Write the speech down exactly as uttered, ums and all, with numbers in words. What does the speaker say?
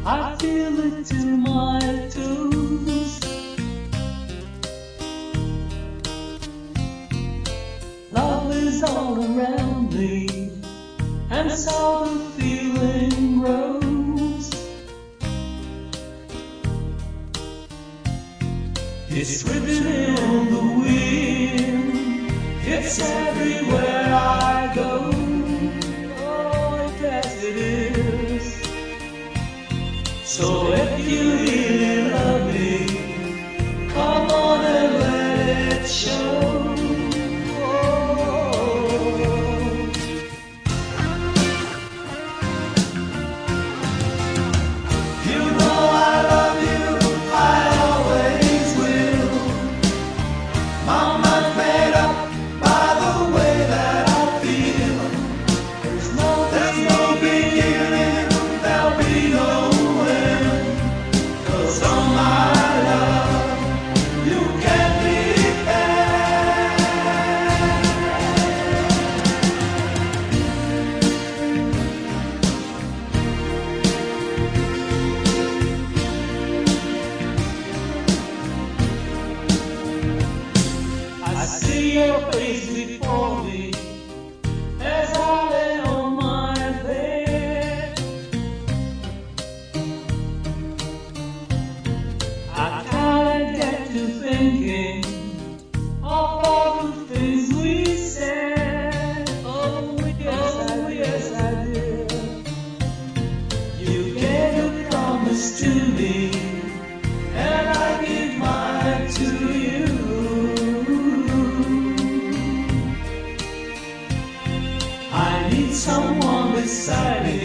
I feel it to my toes. Love is all around me, and so the feeling grows. It's driven in the wind, it's everywhere I go. Oh, yes it is. So if you really love me, come on and let it show. I see your face before me as I lay on my bed. I kinda get to thinking of all the things we said. Oh yes, oh, I, yes I did. You gave a promise to me, and I give mine to you. I need someone beside me.